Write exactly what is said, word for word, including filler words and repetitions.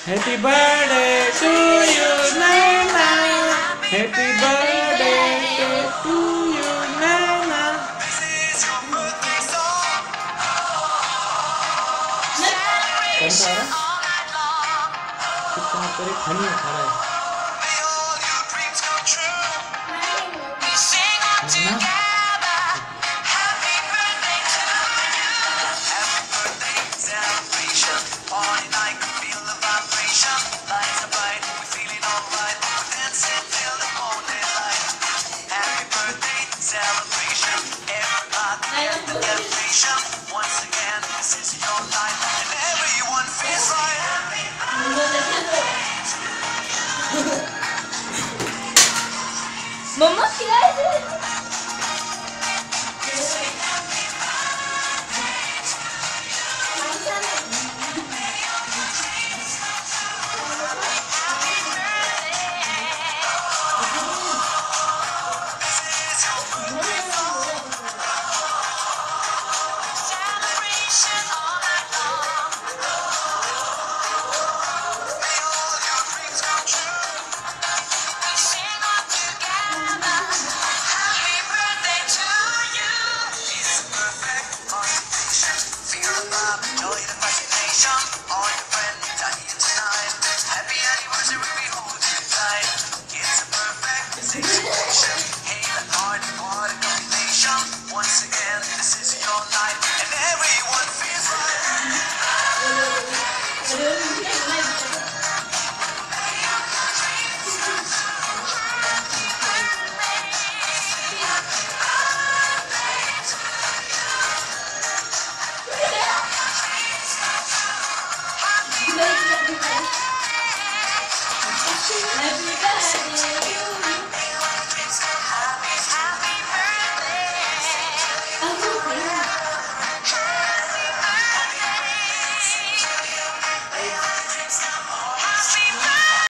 Happy birthday to you, Nana. Happy birthday to you, Nana. कौन सा है? कितना तेरे खानी है खाना है? ना? Once again, this is your life, and everyone feels right. Mama, क्या है? Once again, this is your night, and everyone feels right. Happy birthday.